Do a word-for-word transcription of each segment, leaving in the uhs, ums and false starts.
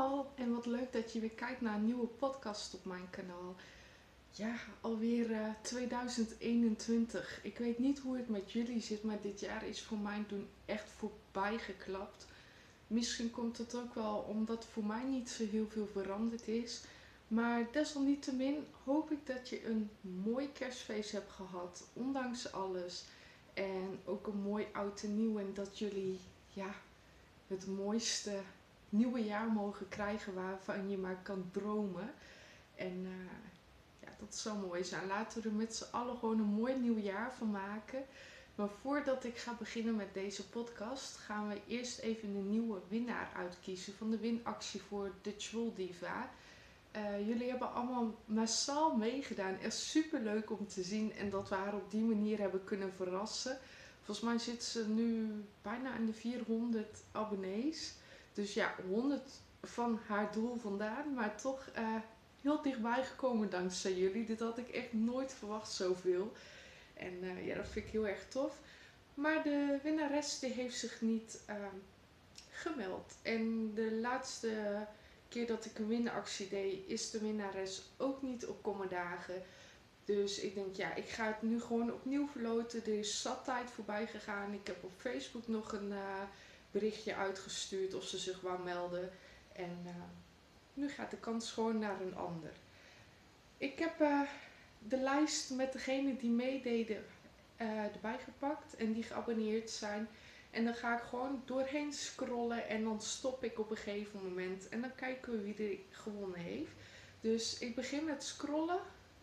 Hallo en wat leuk dat je weer kijkt naar een nieuwe podcast op mijn kanaal. Ja, alweer uh, tweeduizend eenentwintig. Ik weet niet hoe het met jullie zit, maar dit jaar is voor mij toen echt voorbij geklapt. Misschien komt het ook wel omdat voor mij niet zo heel veel veranderd is. Maar desalniettemin hoop ik dat je een mooi kerstfeest hebt gehad, ondanks alles. En ook een mooi oud en nieuw en dat jullie, ja, het mooiste nieuwe jaar mogen krijgen waarvan je maar kan dromen. En uh, ja, dat zou mooi zijn. Laten we er met z'n allen gewoon een mooi nieuw jaar van maken. Maar voordat ik ga beginnen met deze podcast, gaan we eerst even een nieuwe winnaar uitkiezen van de winactie voor Dutch Wool Diva. Uh, jullie hebben allemaal massaal meegedaan. Echt super leuk om te zien en dat we haar op die manier hebben kunnen verrassen. Volgens mij zit ze nu bijna aan de vierhonderd abonnees. Dus ja, honderd van haar doel vandaan, maar toch uh, heel dichtbij gekomen dankzij jullie. Dit had ik echt nooit verwacht, zoveel. En uh, ja, dat vind ik heel erg tof. Maar de winnares die heeft zich niet uh, gemeld. En de laatste keer dat ik een winactie deed, is de winnares ook niet op komende dagen. Dus ik denk, ja, ik ga het nu gewoon opnieuw verloten. Er is zat tijd voorbij gegaan. Ik heb op Facebook nog een uh, berichtje uitgestuurd of ze zich wou melden. En uh, nu gaat de kans gewoon naar een ander. Ik heb uh, de lijst met degenen die meededen uh, erbij gepakt en die geabonneerd zijn. En dan ga ik gewoon doorheen scrollen en dan stop ik op een gegeven moment. En dan kijken we wie er gewonnen heeft. Dus ik begin met scrollen.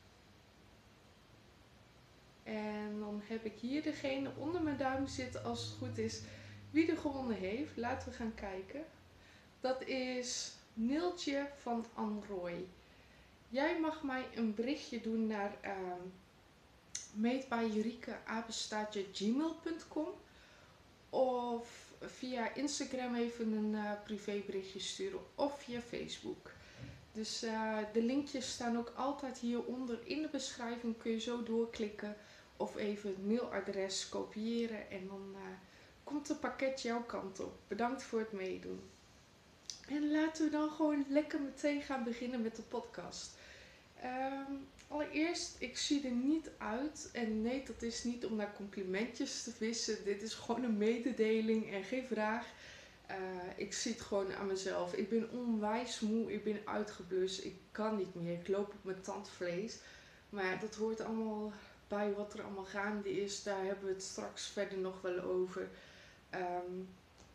En dan heb ik hier degene onder mijn duim zitten, als het goed is, wie er gewonnen heeft. Laten we gaan kijken. Dat is Neeltje van Anrooy. Jij mag mij een berichtje doen naar uh, meetbijjurike apenstaartje gmail punt com of via Instagram even een uh, privéberichtje sturen of via Facebook. Dus uh, de linkjes staan ook altijd hieronder in de beschrijving. Kun je zo doorklikken of even het mailadres kopiëren en dan uh, komt het pakket jouw kant op. Bedankt voor het meedoen. En laten we dan gewoon lekker meteen gaan beginnen met de podcast. Um, allereerst, ik zie er niet uit. En nee, dat is niet om naar complimentjes te vissen. Dit is gewoon een mededeling en geen vraag. Uh, ik zie het gewoon aan mezelf. Ik ben onwijs moe, ik ben uitgeblust, ik kan niet meer. Ik loop op mijn tandvlees. Maar dat hoort allemaal bij wat er allemaal gaande is. Daar hebben we het straks verder nog wel over. Um,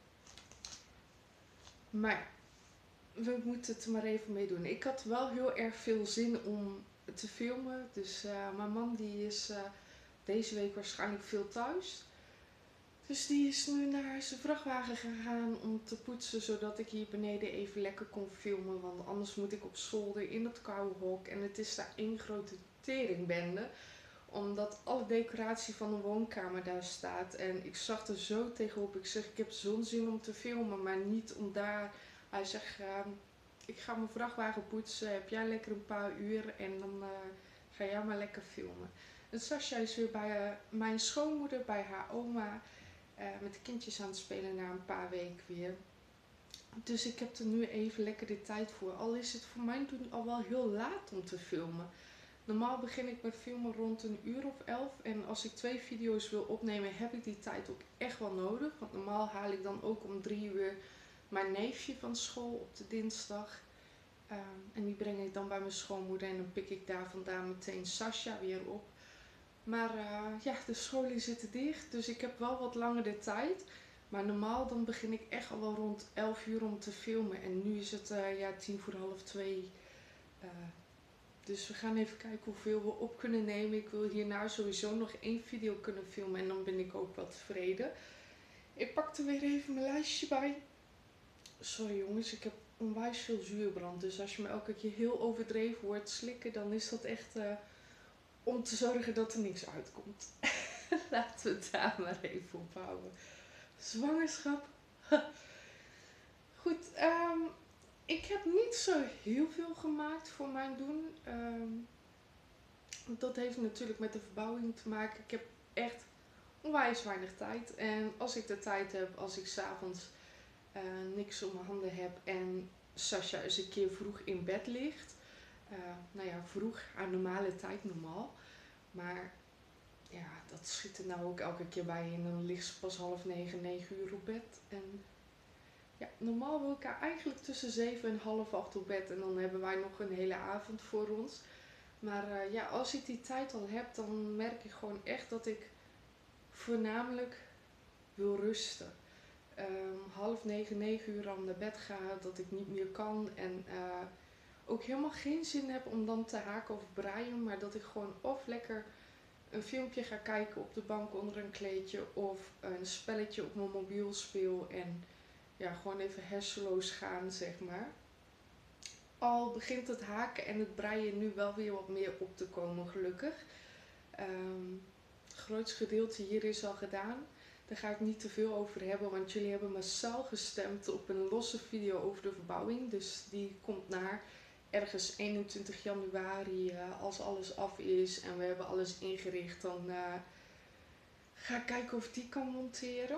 maar we moeten het er maar even mee doen. Ik had wel heel erg veel zin om te filmen. Dus uh, mijn man die is uh, deze week waarschijnlijk veel thuis. Dus die is nu naar zijn vrachtwagen gegaan om te poetsen, zodat ik hier beneden even lekker kon filmen. Want anders moet ik op zolder in dat koude hok. En het is daar één grote teringbende. Omdat alle decoratie van de woonkamer daar staat. En ik zag er zo tegenop. Ik zeg, ik heb zo'n zin om te filmen, maar niet om daar... Hij zegt, uh, ik ga mijn vrachtwagen poetsen. Heb jij lekker een paar uur en dan uh, ga jij maar lekker filmen. En Sascha is weer bij uh, mijn schoonmoeder, bij haar oma. Uh, met de kindjes aan het spelen na een paar weken weer. Dus ik heb er nu even lekker de tijd voor. Al is het voor mij doen al wel heel laat om te filmen. Normaal begin ik met filmen rond een uur of elf. En als ik twee video's wil opnemen, heb ik die tijd ook echt wel nodig. Want normaal haal ik dan ook om drie uur mijn neefje van school op de dinsdag. Uh, en die breng ik dan bij mijn schoonmoeder. En dan pik ik daar vandaan meteen Sascha weer op. Maar uh, ja, de scholen zitten dicht, dus ik heb wel wat langer de tijd. Maar normaal dan begin ik echt al wel rond elf uur om te filmen. En nu is het uh, ja, tien voor half twee. Uh, dus we gaan even kijken hoeveel we op kunnen nemen. Ik wil hierna sowieso nog één video kunnen filmen en dan ben ik ook wel tevreden. Ik pakte weer even mijn lijstje bij. Sorry jongens, ik heb onwijs veel zuurbrand. Dus als je me elke keer heel overdreven hoort slikken, dan is dat echt... Uh, om te zorgen dat er niks uitkomt. Laten we het daar maar even op houden. Zwangerschap. Goed, um, ik heb niet zo heel veel gemaakt voor mijn doen. Um, dat heeft natuurlijk met de verbouwing te maken. Ik heb echt onwijs weinig tijd. En als ik de tijd heb, als ik 's avonds uh, niks om mijn handen heb en Sascha eens een keer vroeg in bed ligt. Uh, nou ja, vroeg aan normale tijd normaal. Maar ja, dat schiet er nou ook elke keer bij in. Dan ligt ze pas half negen, negen uur op bed. En ja, normaal wil ik haar eigenlijk tussen zeven en half acht op bed. En dan hebben wij nog een hele avond voor ons. Maar uh, ja, als ik die tijd al heb, dan merk ik gewoon echt dat ik voornamelijk wil rusten. Um, half negen, negen uur aan naar bed ga, dat ik niet meer kan. En uh, ook helemaal geen zin heb om dan te haken of breien. Maar dat ik gewoon of lekker een filmpje ga kijken op de bank onder een kleedje. Of een spelletje op mijn mobiel speel. En ja, gewoon even hersenloos gaan, zeg maar. Al begint het haken en het breien nu wel weer wat meer op te komen, gelukkig. Um, het grootste gedeelte hier is al gedaan. Daar ga ik niet te veel over hebben, want jullie hebben massaal gestemd op een losse video over de verbouwing. Dus die komt naar ergens eenentwintig januari, uh, als alles af is en we hebben alles ingericht. Dan uh, ga ik kijken of ik die kan monteren.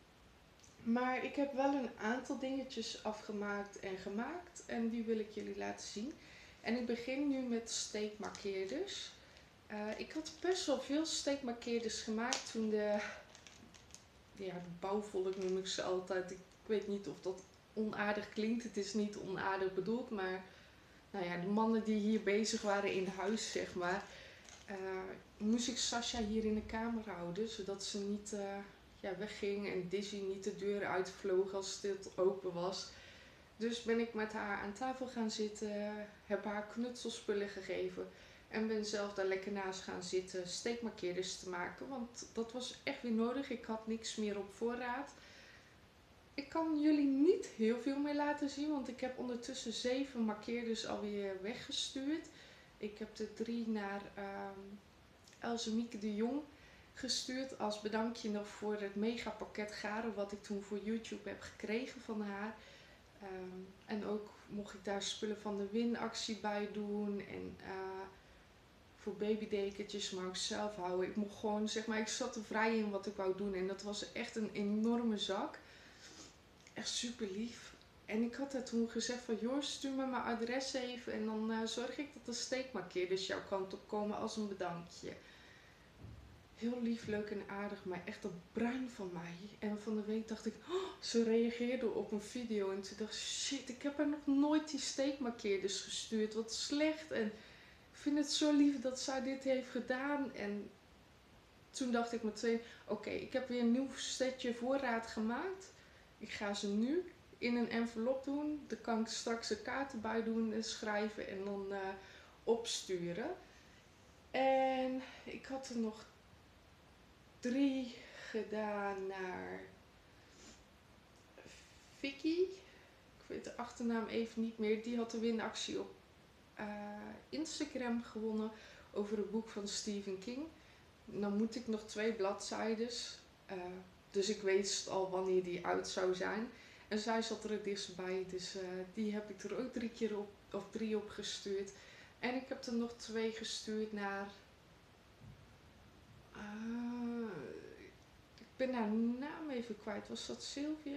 Maar ik heb wel een aantal dingetjes afgemaakt en gemaakt en die wil ik jullie laten zien. En ik begin nu met steekmarkeerders. Uh, ik had best wel veel steekmarkeerders gemaakt toen de, ja, de bouwvolk noem ik ze altijd. Ik weet niet of dat onaardig klinkt, het is niet onaardig bedoeld, maar nou ja, de mannen die hier bezig waren in huis, zeg maar, uh, moest ik Sascha hier in de kamer houden, zodat ze niet uh, ja, wegging en Dizzy niet de deur uitvloog als het open was. Dus ben ik met haar aan tafel gaan zitten, heb haar knutselspullen gegeven en ben zelf daar lekker naast gaan zitten steekmarkeerders te maken, want dat was echt weer nodig. Ik had niks meer op voorraad. Ik kan jullie niet heel veel meer laten zien, want ik heb ondertussen zeven markeerders alweer weggestuurd. Ik heb de drie naar um, Elsemieke de Jong gestuurd als bedankje nog voor het megapakket garen wat ik toen voor YouTube heb gekregen van haar. Um, en ook mocht ik daar spullen van de winactie bij doen en uh, voor babydekentjes, maar ook zelf houden. Ik mocht gewoon, zeg maar, ik zat er vrij in wat ik wou doen en dat was echt een enorme zak. Echt super lief. En ik had haar toen gezegd van, joh, stuur me mijn adres even en dan uh, zorg ik dat de steekmarkeerders jouw kant op komen als een bedankje. Heel lief, leuk en aardig, maar echt een bruin van mij. En van de week dacht ik, oh, ze reageerde op een video en toen dacht ik, shit, ik heb haar nog nooit die steekmarkeerders gestuurd. Wat slecht. En ik vind het zo lief dat zij dit heeft gedaan. En toen dacht ik meteen, oké, okay, ik heb weer een nieuw setje voorraad gemaakt. Ik ga ze nu in een envelop doen. Daar kan ik straks de kaarten bij doen en schrijven en dan uh, opsturen. En ik had er nog drie gedaan naar Vicky. Ik weet de achternaam even niet meer. Die had de winactie op uh, Instagram gewonnen over het boek van Stephen King. Dan moet ik nog twee bladzijdes. Uh, dus ik weet al wanneer die uit zou zijn. En zij zat er het dichtst bij. Dus uh, die heb ik er ook drie keer op, of drie op gestuurd. En ik heb er nog twee gestuurd naar... Uh, ik ben haar naam even kwijt. Was dat Sylvia?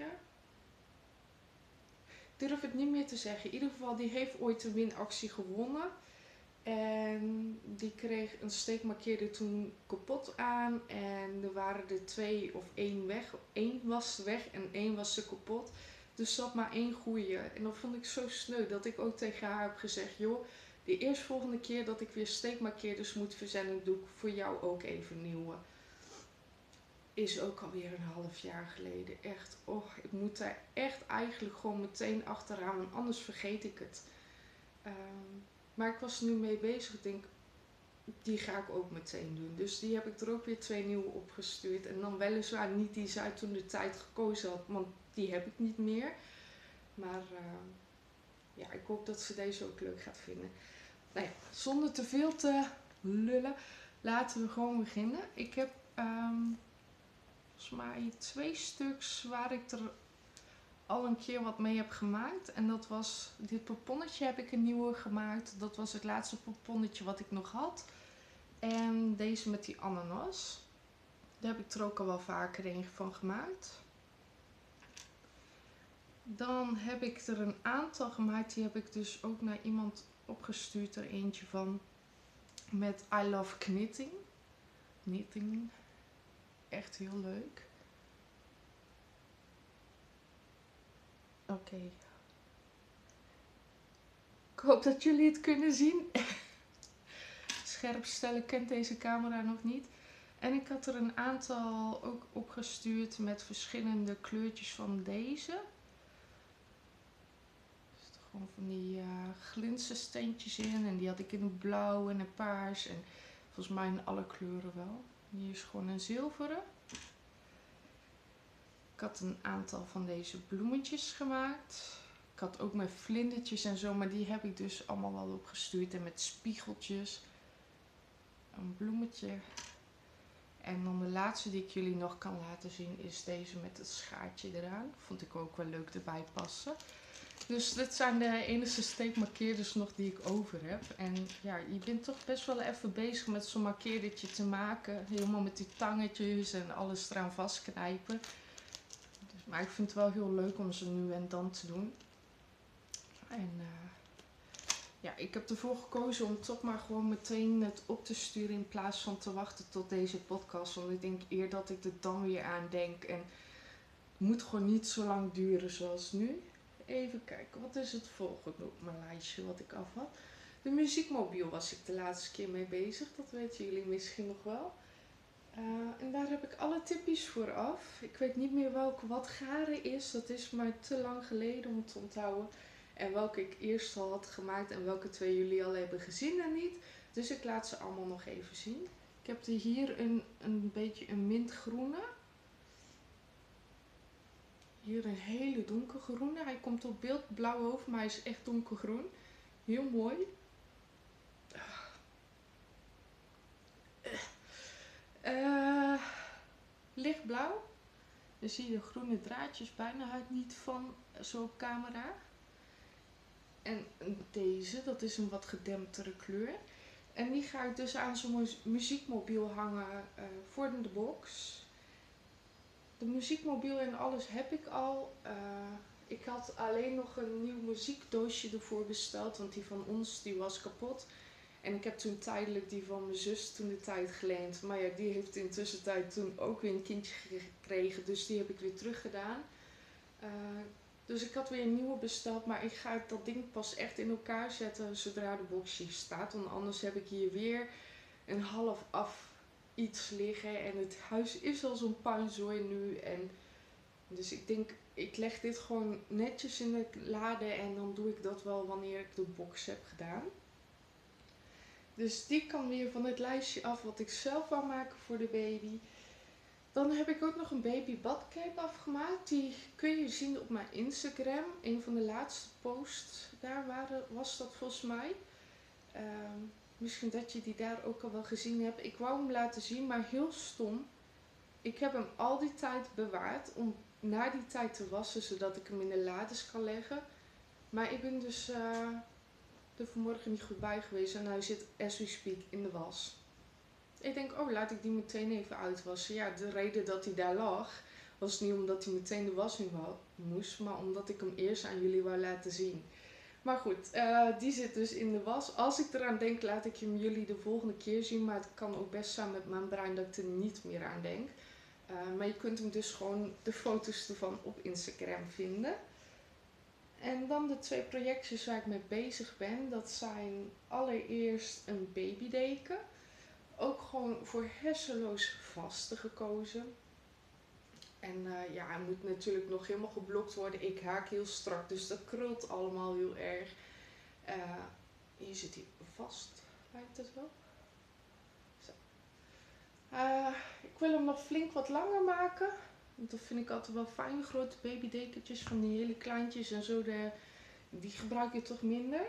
Ik durf het niet meer te zeggen. In ieder geval, die heeft ooit een winactie gewonnen. En die kreeg een steekmarkeerder toen kapot aan. En er waren er twee of één weg. Eén was weg en één was ze kapot. Dus zat maar één goeie. En dat vond ik zo sneu dat ik ook tegen haar heb gezegd, joh, de eerstvolgende keer dat ik weer steekmarkeerders moet verzenden, doe ik voor jou ook even nieuwe. Is ook alweer een half jaar geleden. Echt, oh, ik moet daar echt eigenlijk gewoon meteen achteraan, want anders vergeet ik het. Um, maar ik was er nu mee bezig. Ik denk, die ga ik ook meteen doen. Dus die heb ik er ook weer twee nieuwe opgestuurd. En dan weliswaar niet die zij toen de tijd gekozen had, want die heb ik niet meer. Maar uh, ja, ik hoop dat ze deze ook leuk gaat vinden. Nou ja, zonder te veel te lullen, laten we gewoon beginnen. Ik heb um, volgens mij twee stuks waar ik er al een keer wat mee heb gemaakt. En dat was, dit poponnetje heb ik een nieuwe gemaakt. Dat was het laatste poponnetje wat ik nog had. En deze met die ananas. Daar heb ik er ook al wel vaker een van gemaakt. Dan heb ik er een aantal gemaakt. Die heb ik dus ook naar iemand opgestuurd. Er eentje van met I love knitting. Knitting. Echt heel leuk. Oké. Okay. Ik hoop dat jullie het kunnen zien. Scherp stellen kent deze camera nog niet. En ik had er een aantal ook opgestuurd met verschillende kleurtjes van deze. Gewoon van die uh, glinstersteentjes in. En die had ik in het blauw en het paars. En volgens mij in alle kleuren wel. Hier is gewoon een zilveren. Ik had een aantal van deze bloemetjes gemaakt. Ik had ook met vlindertjes en zo. Maar die heb ik dus allemaal wel opgestuurd. En met spiegeltjes. Een bloemetje. En dan de laatste die ik jullie nog kan laten zien is deze met het schaartje eraan. Vond ik ook wel leuk erbij passen. Dus dit zijn de enige steekmarkeerders nog die ik over heb. En ja, je bent toch best wel even bezig met zo'n markeerdertje te maken. Helemaal met die tangetjes en alles eraan vastknijpen. Dus, maar ik vind het wel heel leuk om ze nu en dan te doen. En uh, ja, ik heb ervoor gekozen om toch maar gewoon meteen het op te sturen in plaats van te wachten tot deze podcast. Want ik denk eer dat ik er dan weer aan denk. En het moet gewoon niet zo lang duren zoals nu. Even kijken, wat is het volgende op mijn lijstje wat ik af had? De muziekmobiel was ik de laatste keer mee bezig, dat weten jullie misschien nog wel. Uh, en daar heb ik alle tipjes voor af. Ik weet niet meer welke wat garen is, dat is maar te lang geleden om te onthouden. En welke ik eerst al had gemaakt en welke twee jullie al hebben gezien en niet. Dus ik laat ze allemaal nog even zien. Ik heb er hier een, een beetje een mintgroene. Hier een hele donkergroene. Hij komt op beeld blauw over, maar hij is echt donkergroen. Heel mooi. Uh, lichtblauw. Dan zie je de groene draadjes bijna uit niet van zo op camera. En deze, dat is een wat gedemptere kleur. En die ga ik dus aan zo'n muziekmobiel hangen uh, voor de box. De muziekmobiel en alles heb ik al. Uh, ik had alleen nog een nieuw muziekdoosje ervoor besteld, want die van ons die was kapot. En ik heb toen tijdelijk die van mijn zus toen de tijd geleend. Maar ja, die heeft in de tussentijd toen ook weer een kindje gekregen, dus die heb ik weer teruggedaan. Uh, dus ik had weer een nieuwe besteld, maar ik ga dat ding pas echt in elkaar zetten zodra de box hier staat. Want anders heb ik hier weer een half af iets liggen en het huis is al zo'n puinzooi nu. En dus ik denk, ik leg dit gewoon netjes in de lade en dan doe ik dat wel wanneer ik de box heb gedaan. Dus die kan weer van het lijstje af wat ik zelf wou maken voor de baby. Dan heb ik ook nog een baby badcape afgemaakt. Die kun je zien op mijn Instagram. Een van de laatste posts daar waren, was dat volgens mij. Uh, misschien dat je die daar ook al wel gezien hebt. Ik wou hem laten zien, maar heel stom. Ik heb hem al die tijd bewaard om na die tijd te wassen, zodat ik hem in de lades kan leggen. Maar ik ben dus uh, er vanmorgen niet goed bij geweest en hij zit as we speak in de was. Ik denk, oh, laat ik die meteen even uitwassen. Ja, de reden dat hij daar lag, was niet omdat hij meteen de was in moest, maar omdat ik hem eerst aan jullie wou laten zien. Maar goed, uh, die zit dus in de was. Als ik eraan denk, laat ik hem jullie de volgende keer zien. Maar het kan ook best zijn met mijn brein dat ik er niet meer aan denk. Uh, maar je kunt hem dus gewoon de foto's ervan op Instagram vinden. En dan de twee projectjes waar ik mee bezig ben. Dat zijn allereerst een babydeken. Ook gewoon voor hersenloos vasten gekozen. En uh, ja, hij moet natuurlijk nog helemaal geblokt worden. Ik haak heel strak, dus dat krult allemaal heel erg. Uh, hier zit hij vast, lijkt het wel. Zo. Uh, ik wil hem nog flink wat langer maken. Want dat vind ik altijd wel fijn. Grote babydekentjes van die hele kleintjes en zo. De, die gebruik je toch minder.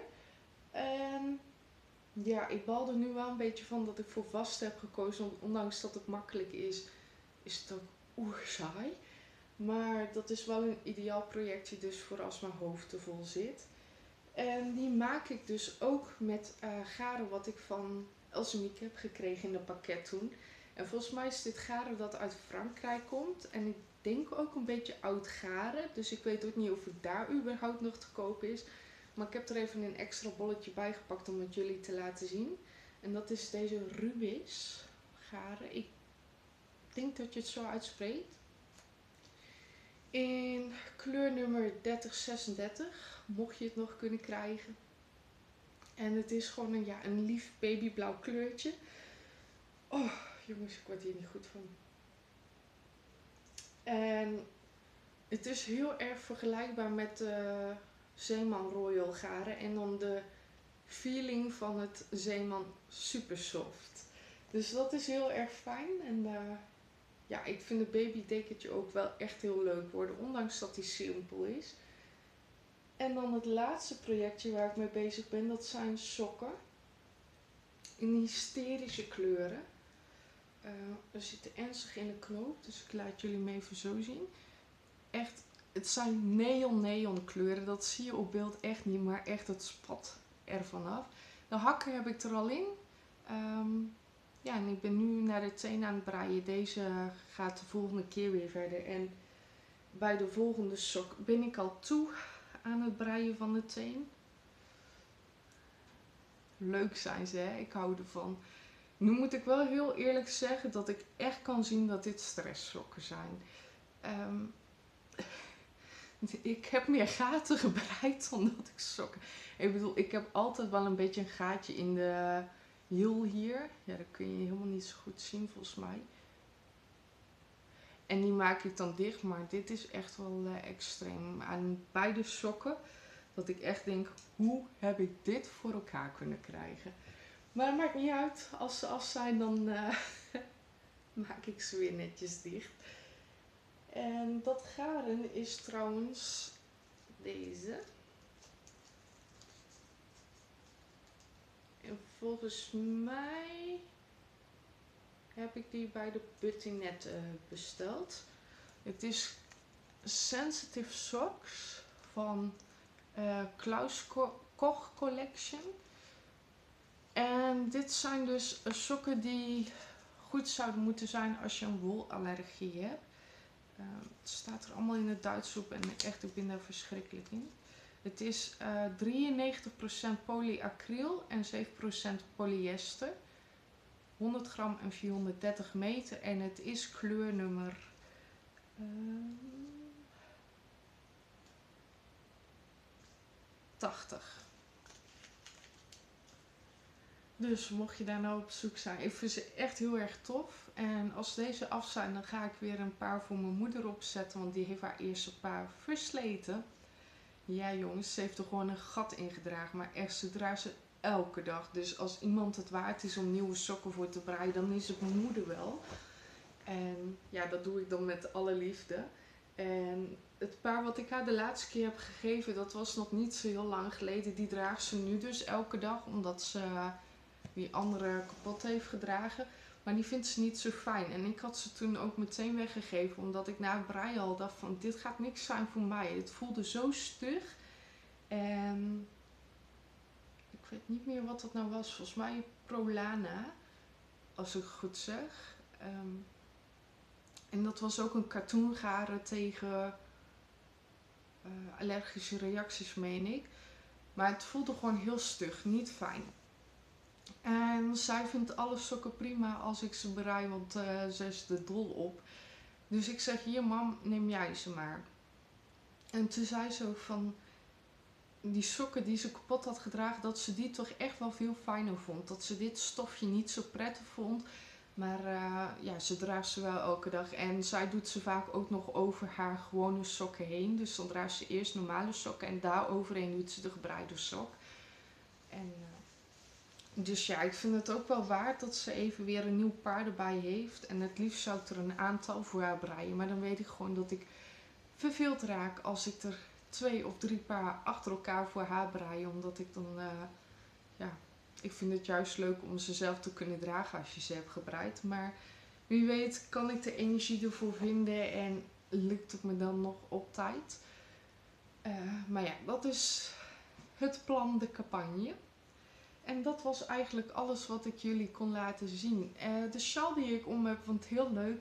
En ja, ik bal er nu wel een beetje van dat ik voor vast heb gekozen. Want ondanks dat het makkelijk is, is het ook oerzaai. Maar dat is wel een ideaal projectje dus voor als mijn hoofd te vol zit. En die maak ik dus ook met uh, garen wat ik van Elsemieke heb gekregen in een pakket toen. En volgens mij is dit garen dat uit Frankrijk komt. En ik denk ook een beetje oud garen. Dus ik weet ook niet of het daar überhaupt nog te koop is. Maar ik heb er even een extra bolletje bij gepakt om het jullie te laten zien. En dat is deze Rubis garen. Ik denk dat je het zo uitspreekt. In kleur nummer dertig zesendertig, mocht je het nog kunnen krijgen. En het is gewoon een, ja, een lief babyblauw kleurtje. Oh, jongens, ik word hier niet goed van. En het is heel erg vergelijkbaar met de Zeeman Royal garen. En dan de feeling van het Zeeman Super Soft. Dus dat is heel erg fijn. En uh, ja, ik vind het babydekentje ook wel echt heel leuk worden. Ondanks dat hij simpel is. En dan het laatste projectje waar ik mee bezig ben. Dat zijn sokken. In hysterische kleuren. Uh, er zitten ernstig in de knoop. Dus ik laat jullie hem even zo zien. Echt, het zijn neon neon kleuren. Dat zie je op beeld echt niet. Maar echt, het spat er vanaf. De hakken heb ik er al in. Um, ja, en ik ben nu naar de teen aan het breien. Deze gaat de volgende keer weer verder. En bij de volgende sok ben ik al toe aan het breien van de teen. Leuk zijn ze, hè? Ik hou ervan. Nu moet ik wel heel eerlijk zeggen dat ik echt kan zien dat dit stresssokken zijn. Um, ik heb meer gaten gebreid dan dat ik sokken... Ik bedoel, ik heb altijd wel een beetje een gaatje in de hiel hier. Ja, dat kun je helemaal niet zo goed zien volgens mij. En die maak ik dan dicht, maar dit is echt wel uh, extreem. Aan beide sokken, dat ik echt denk, hoe heb ik dit voor elkaar kunnen krijgen? Maar het maakt niet uit. Als ze af zijn, dan uh, maak ik ze weer netjes dicht. En dat garen is trouwens deze. En volgens mij heb ik die bij de Buttinet uh, besteld. Het is Sensitive Socks van uh, Klaus Koch Collection. En dit zijn dus uh, sokken die goed zouden moeten zijn als je een wolallergie hebt. Uh, het staat er allemaal in het Duits op en echt, ik ben daar verschrikkelijk in. Het is uh, drieënnegentig procent polyacryl en zeven procent polyester. honderd gram en vierhonderddertig meter. En het is kleurnummer uh, tachtig. Dus mocht je daar nou op zoek zijn, ik vind ze echt heel erg tof. En als deze af zijn, dan ga ik weer een paar voor mijn moeder opzetten. Want die heeft haar eerste paar versleten. Ja jongens, ze heeft er gewoon een gat in gedragen. Maar echt, ze draagt ze elke dag. Dus als iemand het waard is om nieuwe sokken voor te breien, dan is het mijn moeder wel. En ja, dat doe ik dan met alle liefde. En het paar wat ik haar de laatste keer heb gegeven, dat was nog niet zo heel lang geleden. Die draagt ze nu dus elke dag, omdat ze die andere kapot heeft gedragen. Maar die vindt ze niet zo fijn. En ik had ze toen ook meteen weggegeven, omdat ik na het breien al dacht van, dit gaat niks zijn voor mij. Het voelde zo stug. En ik weet niet meer wat dat nou was. Volgens mij Prolana, als ik het goed zeg. Um, en dat was ook een katoengaren tegen uh, allergische reacties, meen ik. Maar het voelde gewoon heel stug, niet fijn. En zij vindt alle sokken prima als ik ze brei, want uh, ze is er dol op. Dus ik zeg, hier mam, neem jij ze maar. En toen zei ze ook van, die sokken die ze kapot had gedragen, dat ze die toch echt wel veel fijner vond. Dat ze dit stofje niet zo prettig vond. Maar uh, ja, ze draagt ze wel elke dag. En zij doet ze vaak ook nog over haar gewone sokken heen. Dus dan draagt ze eerst normale sokken en daar overheen doet ze de gebreide sok. En uh, dus ja, ik vind het ook wel waard dat ze even weer een nieuw paar erbij heeft. En het liefst zou ik er een aantal voor haar breien. Maar dan weet ik gewoon dat ik verveeld raak als ik er twee of drie paar achter elkaar voor haar brei. Omdat ik dan, uh, ja, ik vind het juist leuk om ze zelf te kunnen dragen als je ze hebt gebreid. Maar wie weet kan ik de energie ervoor vinden en lukt het me dan nog op tijd. Uh, maar ja, dat is het plan, de campagne. En dat was eigenlijk alles wat ik jullie kon laten zien. Uh, de sjaal die ik om heb, vond ik heel leuk.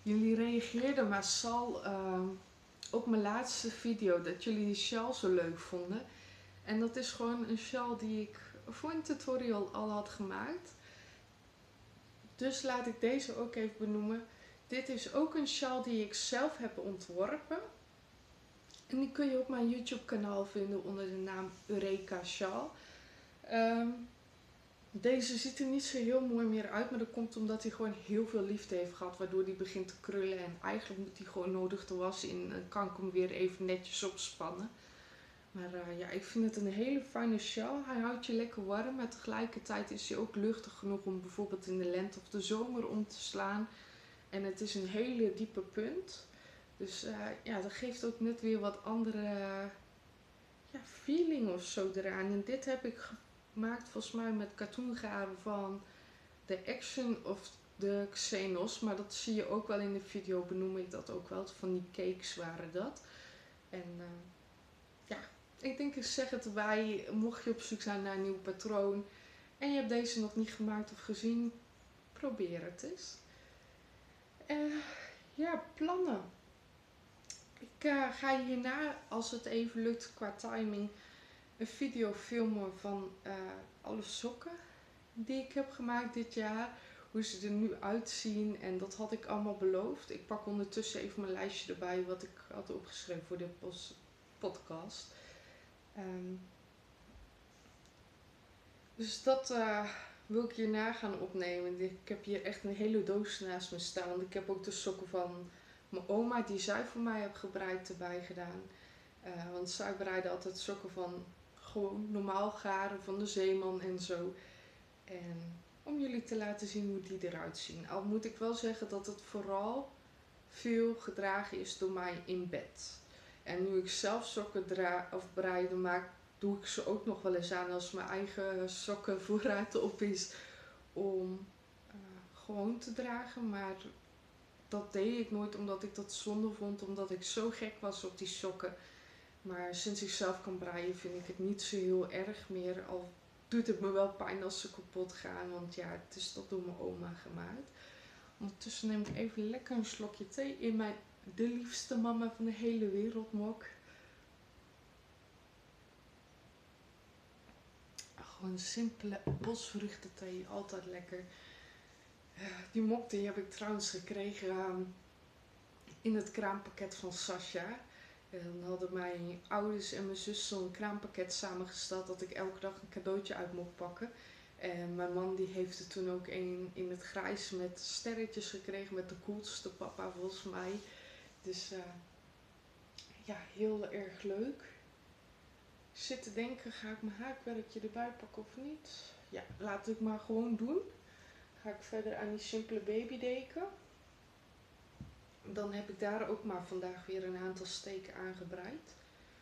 Jullie reageerden massaal uh, op mijn laatste video dat jullie die sjaal zo leuk vonden. En dat is gewoon een sjaal die ik voor een tutorial al had gemaakt. Dus laat ik deze ook even benoemen. Dit is ook een sjaal die ik zelf heb ontworpen. En die kun je op mijn YouTube kanaal vinden onder de naam Eureka Sjaal. Um, deze ziet er niet zo heel mooi meer uit, maar dat komt omdat hij gewoon heel veel liefde heeft gehad. Waardoor hij begint te krullen en eigenlijk moet hij gewoon nodig te wassen in. En kan ik hem weer even netjes opspannen. Maar uh, ja, ik vind het een hele fijne sjaal. Hij houdt je lekker warm, maar tegelijkertijd is hij ook luchtig genoeg om bijvoorbeeld in de lente of de zomer om te slaan. En het is een hele diepe punt. Dus uh, ja, dat geeft ook net weer wat andere uh, ja, feeling of zo eraan. En dit heb ik gemaakt volgens mij met katoengaren van de Action of de Xenos. Maar dat zie je ook wel in de video, benoem ik dat ook wel. Van die cakes waren dat. En uh, ja, ik denk ik zeg het erbij, mocht je op zoek zijn naar een nieuw patroon en je hebt deze nog niet gemaakt of gezien, probeer het eens. Uh, ja, plannen. Ik uh, ga hierna, als het even lukt qua timing, een video filmen van uh, alle sokken die ik heb gemaakt dit jaar. Hoe ze er nu uitzien en dat had ik allemaal beloofd. Ik pak ondertussen even mijn lijstje erbij wat ik had opgeschreven voor de podcast. Um, dus dat uh, wil ik hierna gaan opnemen. Ik heb hier echt een hele doos naast me staan. Want ik heb ook de sokken van mijn oma die zij voor mij heeft gebreid erbij gedaan. Uh, want zij breidde altijd sokken van gewoon normaal garen van de Zeeman en zo. En om jullie te laten zien hoe die eruit zien. Al moet ik wel zeggen dat het vooral veel gedragen is door mij in bed. En nu ik zelf sokken dra- of breiden maak, doe ik ze ook nog wel eens aan als mijn eigen sokken vooruit op is om uh, gewoon te dragen. Maar dat deed ik nooit omdat ik dat zonde vond, omdat ik zo gek was op die sokken. Maar sinds ik zelf kan breien vind ik het niet zo heel erg meer. Al doet het me wel pijn als ze kapot gaan, want ja, het is toch door mijn oma gemaakt. Ondertussen neem ik even lekker een slokje thee in mijn de liefste mama van de hele wereld mok. Gewoon simpele bosvruchtenthee, altijd lekker. Uh, die mok die heb ik trouwens gekregen uh, in het kraampakket van Sasha. En dan hadden mijn ouders en mijn zus zo'n kraampakket samengesteld dat ik elke dag een cadeautje uit mocht pakken. En mijn man die heeft er toen ook een in het grijs met sterretjes gekregen met de coolste papa volgens mij. Dus uh, ja, heel erg leuk. Ik zit te denken, ga ik mijn haakwerkje erbij pakken of niet? Ja, laat ik maar gewoon doen. Ga ik verder aan die simpele babydeken. Dan heb ik daar ook maar vandaag weer een aantal steken aangebreid.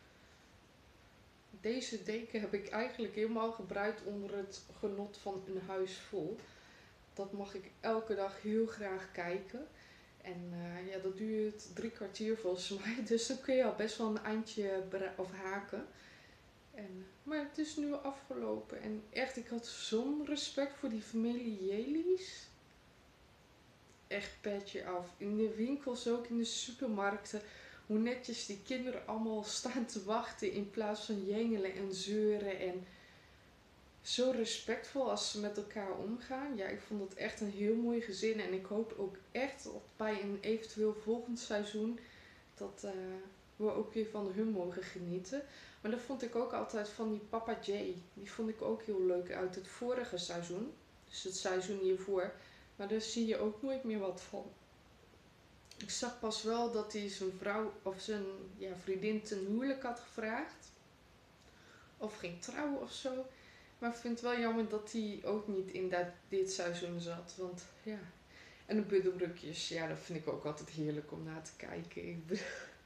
Deze deken heb ik eigenlijk helemaal gebruikt onder het genot van een huis vol. Dat mag ik elke dag heel graag kijken. En uh, ja, dat duurt drie kwartier volgens mij. Dus dan kun je al best wel een eindje of haken. En, maar het is nu afgelopen. En echt, ik had zo'n respect voor die familie Jelies. Echt petje af. In de winkels ook, in de supermarkten. Hoe netjes die kinderen allemaal staan te wachten in plaats van jengelen en zeuren. En zo respectvol als ze met elkaar omgaan. Ja, ik vond het echt een heel mooi gezin. En ik hoop ook echt dat bij een eventueel volgend seizoen dat uh, we ook weer van hun mogen genieten. Maar dat vond ik ook altijd van die Papa Jay. Die vond ik ook heel leuk uit het vorige seizoen. Dus het seizoen hiervoor. Maar daar zie je ook nooit meer wat van. Ik zag pas wel dat hij zijn vrouw of zijn ja, vriendin ten huwelijk had gevraagd. Of ging trouwen of zo. Maar ik vind het wel jammer dat hij ook niet in dat, dit seizoen zat. Want ja. En de buddelbrukjes, ja, dat vind ik ook altijd heerlijk om naar te kijken. Ik, bedoel,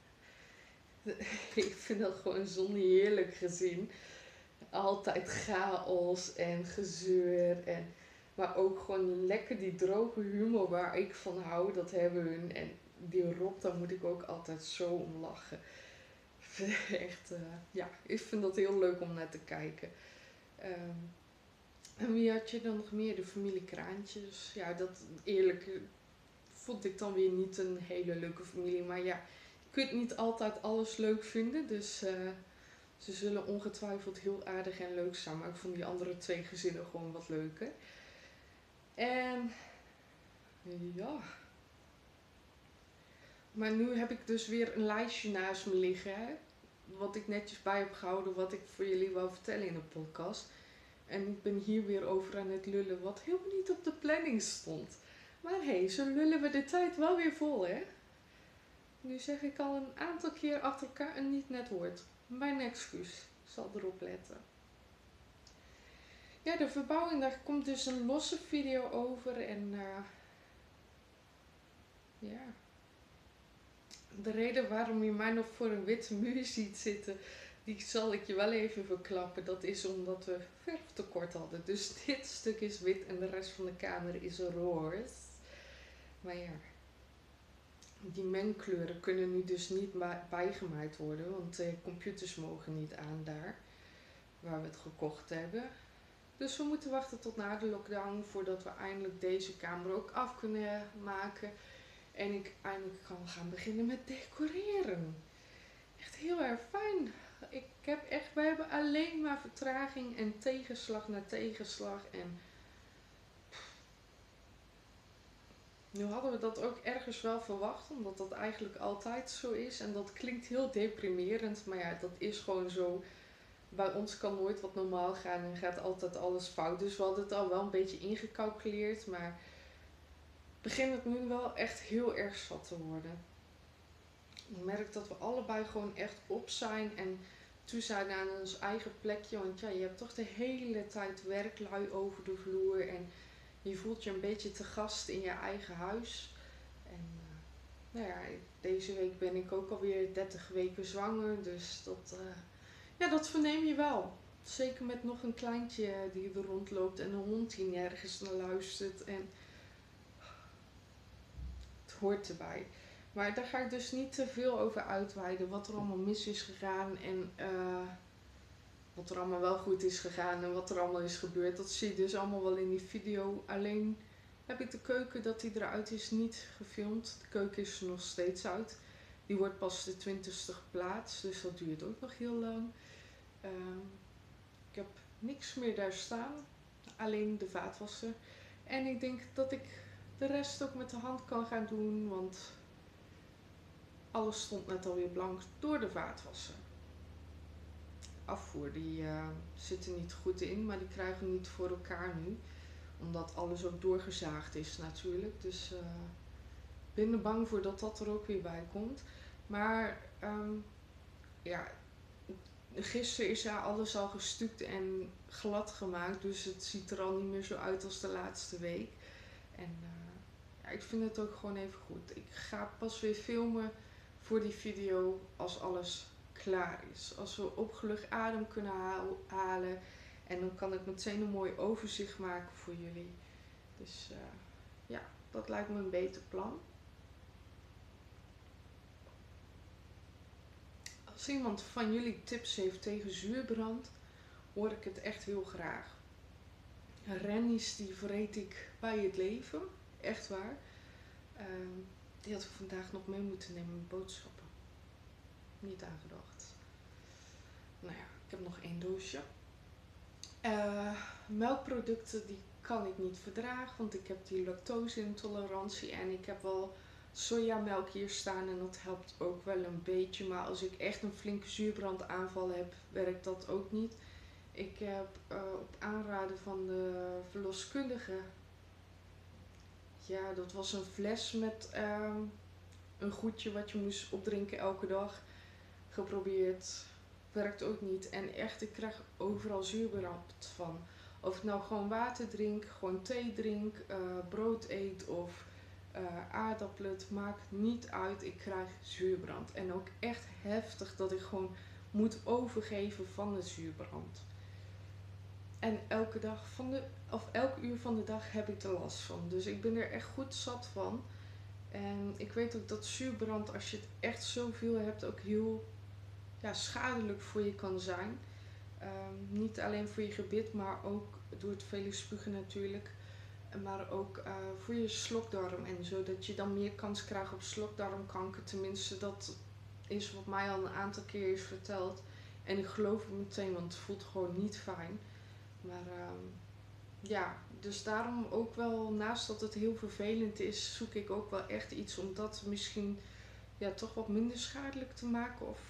ik vind dat gewoon zo'n heerlijk gezin. Altijd chaos en gezeur. En, maar ook gewoon lekker die droge humor waar ik van hou. Dat hebben hun. En die Rob, daar moet ik ook altijd zo om lachen. Echt, uh, ja, ik vind dat heel leuk om naar te kijken. Um, en wie had je dan nog meer? De familie Kraantjes. Ja, dat eerlijk vond ik dan weer niet een hele leuke familie. Maar ja, je kunt niet altijd alles leuk vinden. Dus uh, ze zullen ongetwijfeld heel aardig en leuk zijn. Maar ik vond die andere twee gezinnen gewoon wat leuker. En ja. Maar nu heb ik dus weer een lijstje naast me liggen. Hè? Wat ik netjes bij heb gehouden. Wat ik voor jullie wou vertellen in de podcast. En ik ben hier weer over aan het lullen. Wat helemaal niet op de planning stond. Maar hé, hey, zo lullen we de tijd wel weer vol, hè? Nu zeg ik al een aantal keer achter elkaar een niet net woord. Mijn excuus. Ik zal erop letten. Ja, de verbouwing, daar komt dus een losse video over. En uh, ja. De reden waarom je mij nog voor een witte muur ziet zitten, die zal ik je wel even verklappen. Dat is omdat we verftekort hadden. Dus dit stuk is wit en de rest van de kamer is roze. Maar ja, die mengkleuren kunnen nu dus niet bijgemaaid worden. Want de computers mogen niet aan daar, waar we het gekocht hebben. Dus we moeten wachten tot na de lockdown voordat we eindelijk deze kamer ook af kunnen maken. En ik eindelijk kan gaan beginnen met decoreren. Echt heel erg fijn. Ik heb echt, wij hebben alleen maar vertraging en tegenslag na tegenslag. En nu hadden we dat ook ergens wel verwacht, omdat dat eigenlijk altijd zo is. En dat klinkt heel deprimerend, maar ja, dat is gewoon zo. Bij ons kan nooit wat normaal gaan en gaat altijd alles fout. Dus we hadden het al wel een beetje ingecalculeerd, maar begint het nu wel echt heel erg zat te worden. Ik merk dat we allebei gewoon echt op zijn en toe zijn aan ons eigen plekje. Want ja, je hebt toch de hele tijd werklui over de vloer en je voelt je een beetje te gast in je eigen huis. En uh, nou ja, deze week ben ik ook alweer dertig weken zwanger, dus dat, uh, ja, dat verneem je wel. Zeker met nog een kleintje die er rondloopt en een hond die nergens naar luistert. En het hoort erbij. Maar daar ga ik dus niet te veel over uitweiden. Wat er allemaal mis is gegaan. En uh, wat er allemaal wel goed is gegaan. En wat er allemaal is gebeurd. Dat zie je dus allemaal wel in die video. Alleen heb ik de keuken dat die eruit is niet gefilmd. De keuken is er nog steeds uit. Die wordt pas de twintigste geplaatst. Dus dat duurt ook nog heel lang. Uh, ik heb niks meer daar staan. Alleen de vaatwasser. En ik denk dat ik de rest ook met de hand kan gaan doen. Want alles stond net alweer blank door de vaatwasser. Afvoer, die uh, zit er niet goed in, maar die krijgen we niet voor elkaar nu. Omdat alles ook doorgezaagd is natuurlijk. Dus ik uh, ben er bang voor dat dat er ook weer bij komt. Maar um, ja, gisteren is ja alles al gestuukt en glad gemaakt. Dus het ziet er al niet meer zo uit als de laatste week. En uh, ja, ik vind het ook gewoon even goed. Ik ga pas weer filmen voor die video als alles klaar is. Als we opgelucht adem kunnen halen. En dan kan ik meteen een mooi overzicht maken voor jullie. Dus uh, ja, dat lijkt me een beter plan. Als iemand van jullie tips heeft tegen zuurbrand, hoor ik het echt heel graag. Rennies die vreet ik bij het leven. Echt waar. Uh, die had ik vandaag nog mee moeten nemen met boodschappen. Niet aangedacht. Nou ja, ik heb nog één doosje. Uh, melkproducten die kan ik niet verdragen, want ik heb die lactose-intolerantie en ik heb wel sojamelk hier staan en dat helpt ook wel een beetje. Maar als ik echt een flinke zuurbrandaanval heb, werkt dat ook niet. Ik heb uh, op aanraden van de verloskundige, ja, dat was een fles met uh, een goedje wat je moest opdrinken elke dag, geprobeerd. Werkt ook niet. En echt, ik krijg overal zuurbrand van. Of ik nou gewoon water drink, gewoon thee drink, uh, brood eet of uh, aardappelen, het maakt niet uit. Ik krijg zuurbrand. En ook echt heftig dat ik gewoon moet overgeven van de zuurbrand. En elke dag van de, of elk uur van de dag heb ik er last van. Dus ik ben er echt goed zat van. En ik weet ook dat zuurbrand, als je het echt zoveel hebt, ook heel ja, schadelijk voor je kan zijn. Um, niet alleen voor je gebit, maar ook door het vele spugen natuurlijk. Maar ook uh, voor je slokdarm en zo, dat je dan meer kans krijgt op slokdarmkanker. Tenminste, dat is wat mij al een aantal keer is verteld. En ik geloof het meteen, want het voelt gewoon niet fijn. Maar uh, ja, dus daarom ook wel, naast dat het heel vervelend is, zoek ik ook wel echt iets om dat misschien ja, toch wat minder schadelijk te maken. Of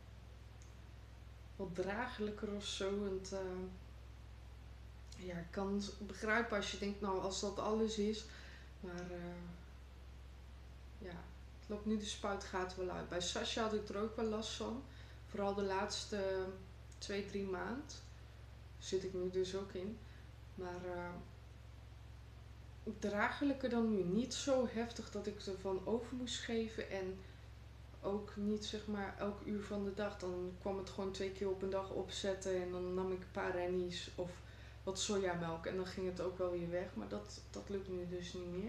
wat draaglijker of zo. Want, uh, ja, ik kan begrijpen als je denkt, nou als dat alles is. Maar uh, ja, het loopt nu de spuitgaten wel uit. Bij Sascha had ik er ook wel last van. Vooral de laatste twee, drie maanden. Zit ik nu dus ook in. Maar uh, draaglijker dan nu. Niet zo heftig dat ik ervan over moest geven. En ook niet zeg maar elk uur van de dag. Dan kwam het gewoon twee keer op een dag opzetten. En dan nam ik een paar rennies of wat sojamelk. En dan ging het ook wel weer weg. Maar dat, dat lukt nu dus niet meer.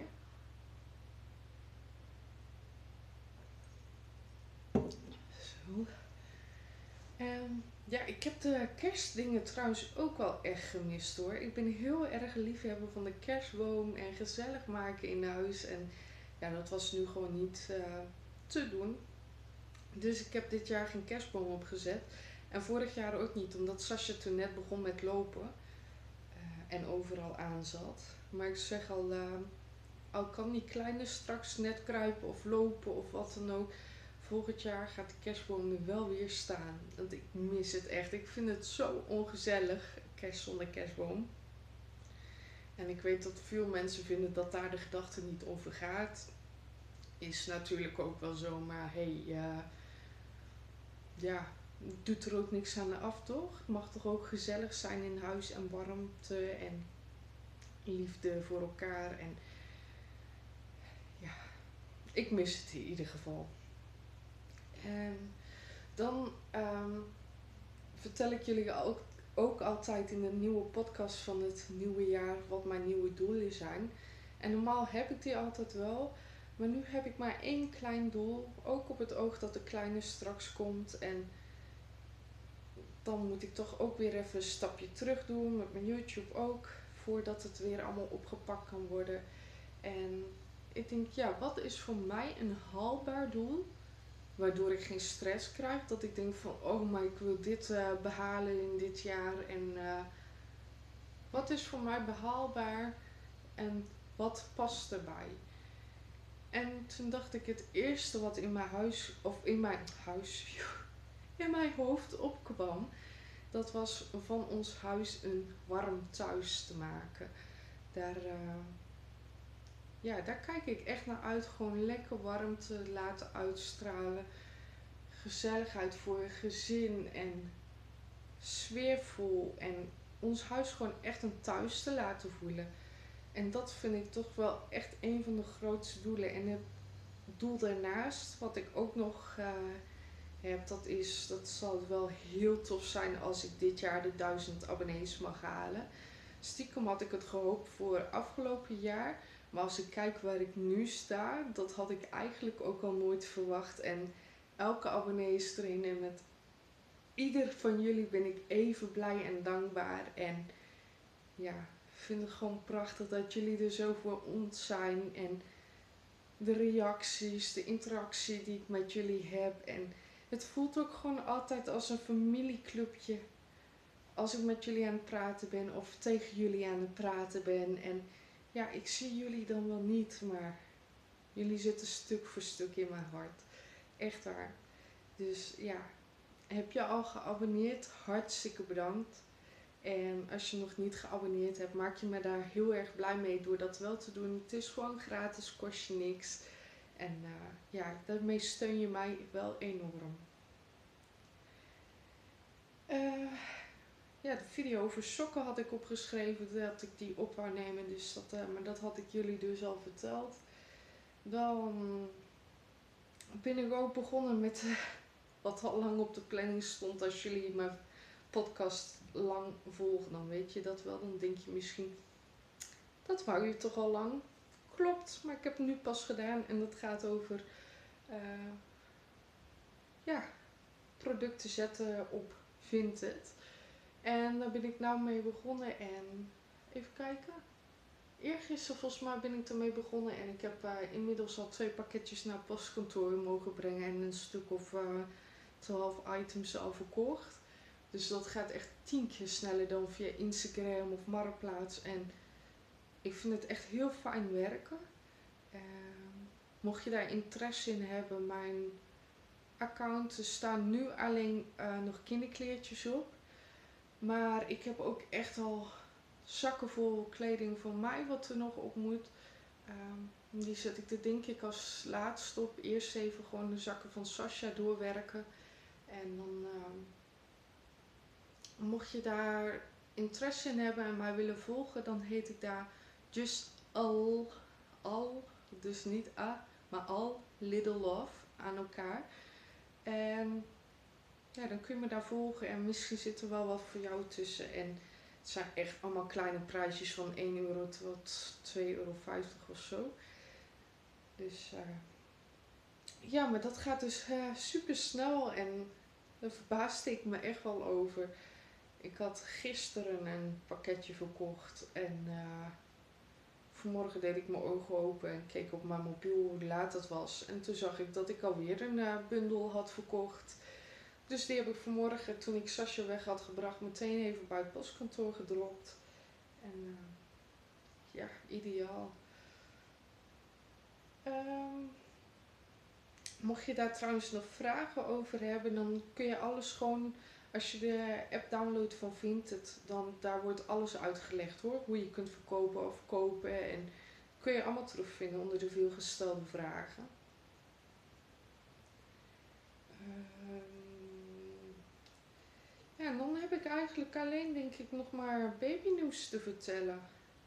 Zo. Um, ja, ik heb de kerstdingen trouwens ook wel echt gemist hoor. Ik ben heel erg liefhebber van de kerstboom en gezellig maken in huis. En ja, dat was nu gewoon niet uh, te doen. Dus ik heb dit jaar geen kerstboom opgezet. En vorig jaar ook niet, omdat Sascha toen net begon met lopen. Uh, en overal aan zat. Maar ik zeg al, uh, al kan die kleine straks net kruipen of lopen of wat dan ook. Volgend jaar gaat de kerstboom er wel weer staan. Want ik mis het echt. Ik vind het zo ongezellig, kerst zonder kerstboom. En ik weet dat veel mensen vinden dat daar de gedachte niet over gaat. Is natuurlijk ook wel zo, maar hé, hey, uh, ja, doet er ook niks aan af toch? Het mag toch ook gezellig zijn in huis en warmte en liefde voor elkaar. En ja, ik mis het in ieder geval. En dan um, vertel ik jullie ook, ook altijd in de nieuwe podcast van het nieuwe jaar wat mijn nieuwe doelen zijn. En normaal heb ik die altijd wel. Maar nu heb ik maar één klein doel. Ook op het oog dat de kleine straks komt. En dan moet ik toch ook weer even een stapje terug doen. Met mijn YouTube ook. Voordat het weer allemaal opgepakt kan worden. En ik denk, ja, wat is voor mij een haalbaar doel? Waardoor ik geen stress krijg. Dat ik denk van, oh maar ik wil dit uh, behalen in dit jaar. En uh, wat is voor mij behaalbaar? En wat past erbij? En toen dacht ik, het eerste wat in mijn huis, of in mijn huis, in mijn hoofd opkwam. Dat was van ons huis een warm thuis te maken. Daar, uh, ja, daar kijk ik echt naar uit. Gewoon lekker warmte laten uitstralen. Gezelligheid voor je gezin en sfeervol en ons huis gewoon echt een thuis te laten voelen. En dat vind ik toch wel echt een van de grootste doelen. En het doel daarnaast, wat ik ook nog uh, heb, dat is, dat zal wel heel tof zijn als ik dit jaar de duizend abonnees mag halen. Stiekem had ik het gehoopt voor afgelopen jaar. Maar als ik kijk waar ik nu sta, dat had ik eigenlijk ook al nooit verwacht. En elke abonnee is erin en met ieder van jullie ben ik even blij en dankbaar. En ja, ik vind het gewoon prachtig dat jullie er zo voor ons zijn. En de reacties, de interactie die ik met jullie heb. En het voelt ook gewoon altijd als een familieclubje. Als ik met jullie aan het praten ben of tegen jullie aan het praten ben. En ja, ik zie jullie dan wel niet, maar jullie zitten stuk voor stuk in mijn hart. Echt waar. Dus ja, heb je al geabonneerd? Hartstikke bedankt. En als je nog niet geabonneerd hebt, maak je me daar heel erg blij mee door dat wel te doen. Het is gewoon gratis, kost je niks. En uh, ja, daarmee steun je mij wel enorm. Uh, ja, de video over sokken had ik opgeschreven dat ik die op wou nemen. Dus dat, uh, maar dat had ik jullie dus al verteld. Dan ben ik ook begonnen met uh, wat al lang op de planning stond. Als jullie mijn podcast lang volgen, dan weet je dat wel. Dan denk je misschien, dat wou je toch al lang. Klopt, maar ik heb het nu pas gedaan. En dat gaat over uh, ja, producten zetten op Vinted. En daar ben ik nou mee begonnen. En even kijken. eergisteren volgens mij ben ik ermee begonnen en ik heb uh, inmiddels al twee pakketjes naar het postkantoor mogen brengen en een stuk of uh, twaalf items al verkocht. Dus dat gaat echt tien keer sneller dan via Instagram of Marktplaats. En ik vind het echt heel fijn werken. Uh, mocht je daar interesse in hebben, mijn account, er staan nu alleen uh, nog kinderkleertjes op. Maar ik heb ook echt al zakken vol kleding voor mij wat er nog op moet. Um, die zet ik er denk ik als laatste op. Eerst even gewoon de zakken van Sasha doorwerken. En dan um, mocht je daar interesse in hebben en mij willen volgen, dan heet ik daar Just Al, Al, dus niet A, maar Al Little Love aan elkaar. En ja, dan kun je me daar volgen en misschien zit er wel wat voor jou tussen. En het zijn echt allemaal kleine prijsjes van één euro tot twee euro vijftig of zo. Dus uh, ja, maar dat gaat dus uh, super snel en daar verbaasde ik me echt wel over. Ik had gisteren een pakketje verkocht en uh, vanmorgen deed ik mijn ogen open en keek op mijn mobiel hoe laat het was. En toen zag ik dat ik alweer een uh, bundel had verkocht. Dus die heb ik vanmorgen, toen ik Sasha weg had gebracht, meteen even bij het postkantoor gedropt. En uh, ja, ideaal. Um, mocht je daar trouwens nog vragen over hebben, dan kun je alles gewoon, als je de app downloadt van Vinted, dan daar wordt alles uitgelegd hoor. Hoe je kunt verkopen of kopen en kun je allemaal terugvinden onder de veelgestelde vragen. Um, ja, en dan heb ik eigenlijk alleen denk ik nog maar babynieuws te vertellen.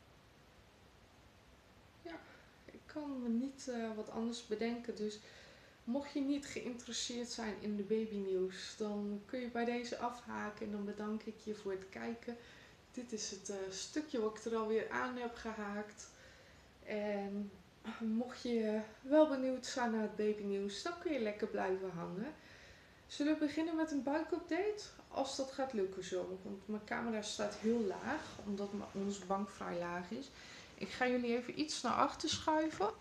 Ja, ik kan me niet uh, wat anders bedenken, dus mocht je niet geïnteresseerd zijn in de babynieuws, dan kun je bij deze afhaken en dan bedank ik je voor het kijken. Dit is het uh, stukje wat ik er alweer aan heb gehaakt. En mocht je wel benieuwd zijn naar het babynieuws, dan kun je lekker blijven hangen. Zullen we beginnen met een buikupdate? Als dat gaat lukken zo, want mijn camera staat heel laag, omdat onze bank vrij laag is. Ik ga jullie even iets naar achter schuiven.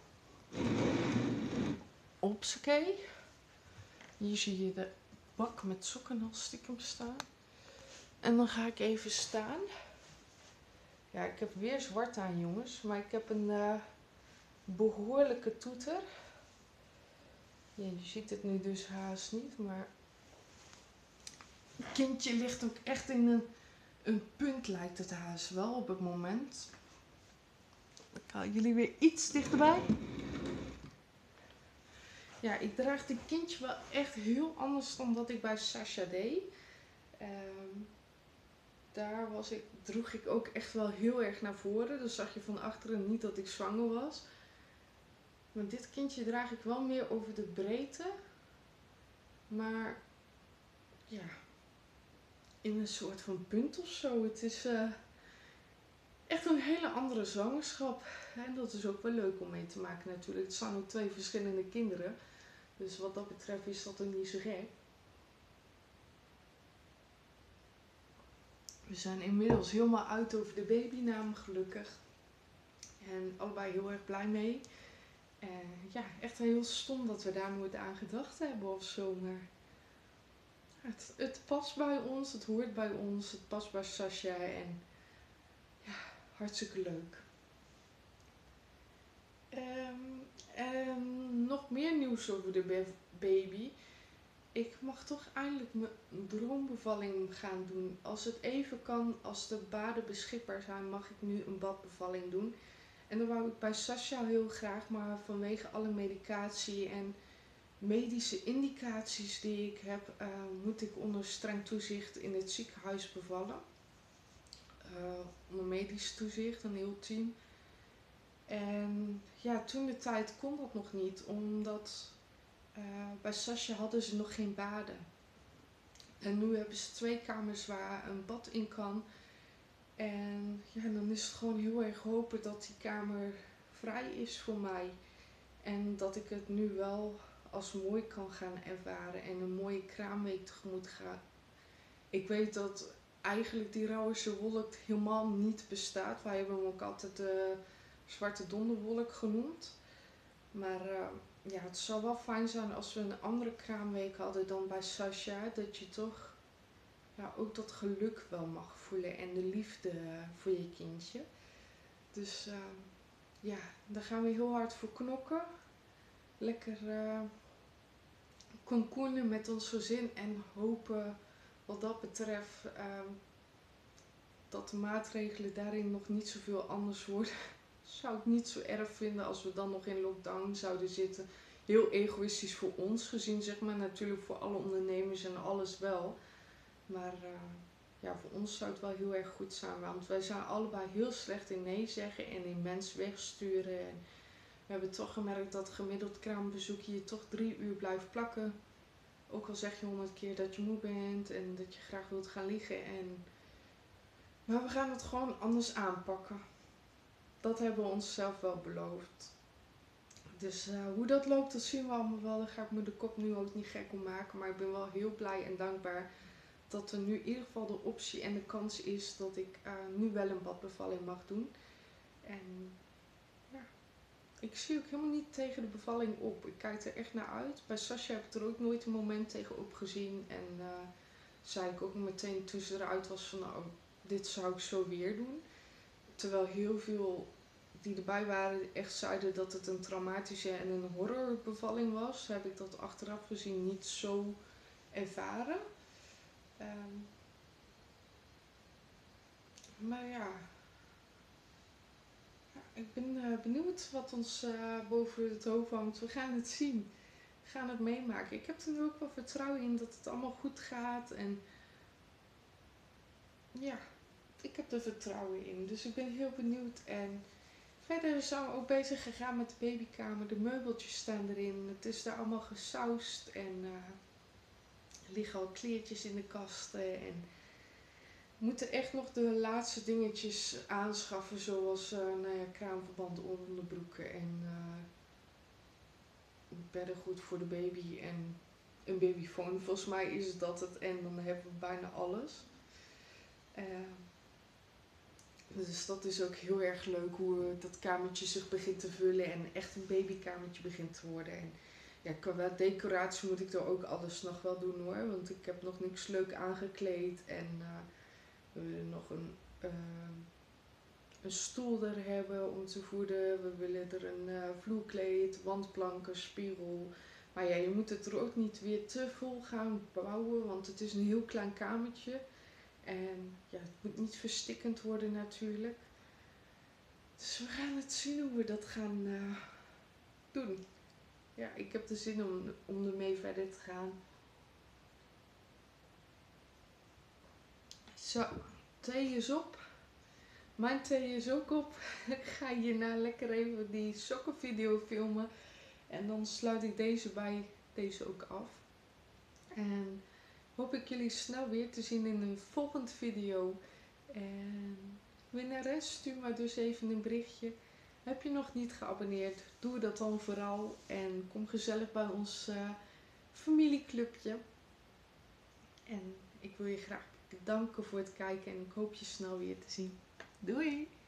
Opsakee. Hier zie je de bak met sokken al stiekem staan. En dan ga ik even staan. Ja, ik heb weer zwart aan jongens, maar ik heb een uh, behoorlijke toeter. Ja, je ziet het nu dus haast niet, maar het kindje ligt ook echt in een, een punt lijkt het haast wel op het moment. Ik haal jullie weer iets dichterbij. Ja, ik draag dit kindje wel echt heel anders dan dat ik bij Sasha deed. Um, daar was ik, droeg ik ook echt wel heel erg naar voren. Dus zag je van achteren niet dat ik zwanger was. Maar dit kindje draag ik wel meer over de breedte. Maar ja, in een soort van punt of zo. Het is uh, echt een hele andere zwangerschap. En dat is ook wel leuk om mee te maken natuurlijk. Het zijn ook twee verschillende kinderen. Dus wat dat betreft is dat ook niet zo gek. We zijn inmiddels helemaal uit over de babynaam, gelukkig. En allebei heel erg blij mee. En ja, echt heel stom dat we daar nooit aan gedacht hebben of zo. Maar het, het past bij ons, het hoort bij ons, het past bij Sasha. En ja, hartstikke leuk. Um, en nog meer nieuws over de baby. Ik mag toch eindelijk mijn droombevalling gaan doen. Als het even kan, als de baden beschikbaar zijn, mag ik nu een badbevalling doen. En dan wou ik bij Sasha heel graag, maar vanwege alle medicatie en medische indicaties die ik heb, uh, moet ik onder streng toezicht in het ziekenhuis bevallen. Uh, onder medisch toezicht, een heel team. En ja, toen de tijd kon dat nog niet, omdat uh, bij Sasha hadden ze nog geen baden. En nu hebben ze twee kamers waar een bad in kan. En ja, dan is het gewoon heel erg hopen dat die kamer vrij is voor mij. En dat ik het nu wel als mooi kan gaan ervaren en een mooie kraamweek tegemoet ga. Ik weet dat eigenlijk die Rauwse wolk helemaal niet bestaat. Wij hebben hem ook altijd uh, zwarte donderwolk genoemd. Maar uh, ja, het zou wel fijn zijn als we een andere kraamweek hadden dan bij Sasha. Dat je toch ja, ook dat geluk wel mag voelen en de liefde voor je kindje. Dus uh, ja, daar gaan we heel hard voor knokken. Lekker uh, konkoenen met ons gezin en hopen wat dat betreft uh, dat de maatregelen daarin nog niet zoveel anders worden. Zou ik niet zo erg vinden als we dan nog in lockdown zouden zitten. Heel egoïstisch voor ons gezien, zeg maar. Natuurlijk voor alle ondernemers en alles wel. Maar uh, ja, voor ons zou het wel heel erg goed zijn. Want wij zijn allebei heel slecht in nee zeggen en in mensen wegsturen. En we hebben toch gemerkt dat gemiddeld kraambezoekje je toch drie uur blijft plakken. Ook al zeg je honderd keer dat je moe bent en dat je graag wilt gaan liggen. En... Maar we gaan het gewoon anders aanpakken. Dat hebben we onszelf wel beloofd. Dus uh, hoe dat loopt, dat zien we allemaal wel. Daar ga ik me de kop nu ook niet gek om maken. Maar ik ben wel heel blij en dankbaar dat er nu in ieder geval de optie en de kans is dat ik uh, nu wel een badbevalling mag doen. En ja, ik zie ook helemaal niet tegen de bevalling op. Ik kijk er echt naar uit. Bij Sasha heb ik er ook nooit een moment tegen opgezien. En uh, zei ik ook meteen toen ze eruit was van nou, dit zou ik zo weer doen. Terwijl heel veel die erbij waren echt zeiden dat het een traumatische en een horrorbevalling was. Heb ik dat achteraf gezien niet zo ervaren. Um, maar ja, ja ik ben uh, benieuwd wat ons uh, boven het hoofd hangt. We gaan het zien. We gaan het meemaken. Ik heb er nu ook wel vertrouwen in dat het allemaal goed gaat. En ja, ik heb er vertrouwen in. Dus ik ben heel benieuwd. En verder zijn we ook bezig gegaan met de babykamer. De meubeltjes staan erin. Het is daar allemaal gesausd. En uh, er liggen al kleertjes in de kasten. En we moeten echt nog de laatste dingetjes aanschaffen. Zoals uh, nou ja, kraamverband, onderbroeken en uh, beddengoed voor de baby. En een babyfoon. Volgens mij is dat het. En dan hebben we bijna alles. Uh, Dus dat is ook heel erg leuk hoe dat kamertje zich begint te vullen en echt een babykamertje begint te worden. En ja, qua decoratie moet ik er ook alles nog wel doen hoor, want ik heb nog niks leuk aangekleed. En uh, we willen nog een, uh, een stoel er hebben om te voeden. We willen er een uh, vloerkleed, wandplanken, spiegel. Maar ja, je moet het er ook niet weer te vol gaan bouwen, want het is een heel klein kamertje. En ja, het moet niet verstikkend worden natuurlijk. Dus we gaan het zien hoe we dat gaan uh, doen. Ja, ik heb de zin om, om ermee verder te gaan. Zo, thee is op. Mijn thee is ook op. Ik ga hierna lekker even die sokkenvideo filmen. En dan sluit ik deze bij deze ook af. En hoop ik jullie snel weer te zien in een volgende video. En winnares, stuur maar dus even een berichtje. Heb je nog niet geabonneerd? Doe dat dan vooral. En kom gezellig bij ons uh, familieclubje. En ik wil je graag bedanken voor het kijken. En ik hoop je snel weer te zien. Doei!